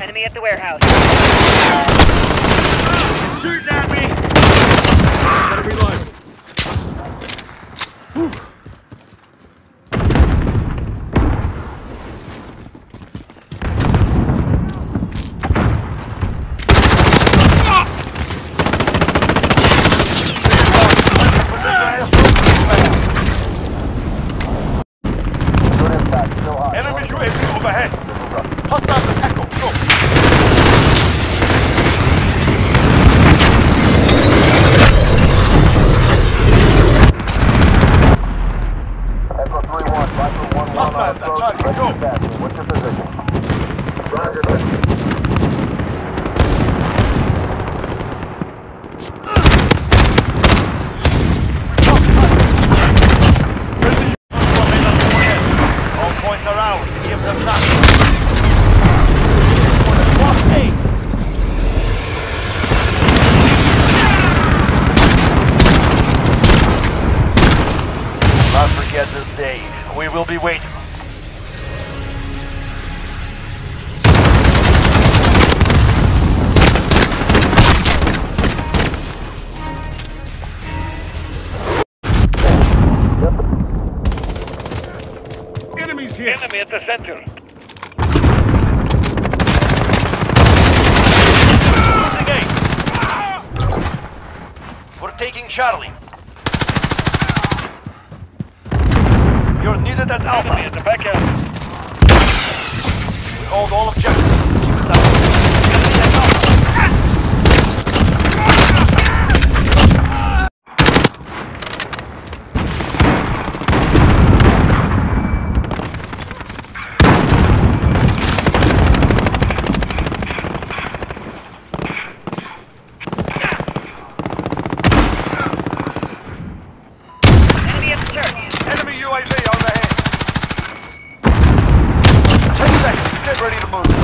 Enemy at the warehouse. Shoot at me! Gotta reload. Whew. Enemy UAV overhead. Hostiles at Echo. Go. Echo 3-1, Viper 1-1 on approach. Go. What's your position? Roger that. Points are ours. Give them that. Not forget this day. We will be waiting. Enemies here! Enemy at the center. Losing A. We're taking Charlie. You're needed at Alpha. Enemy at the back end. We hold all objectives. Keep it down. Enemy at the church. Enemy UAV overhead. 10 seconds. Get ready to move.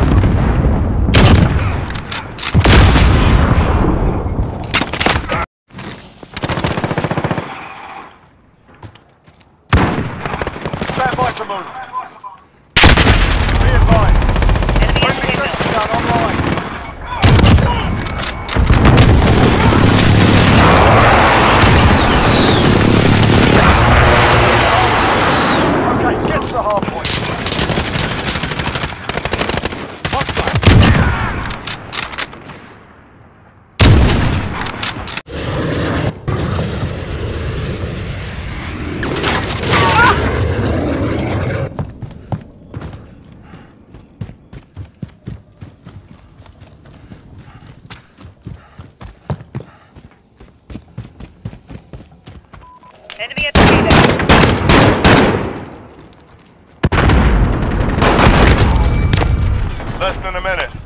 Stand by to move. Be advised. Enemy at the Friendly window. sentry gun online. Okay, get to the hard point. Enemy at the window. Less than a minute.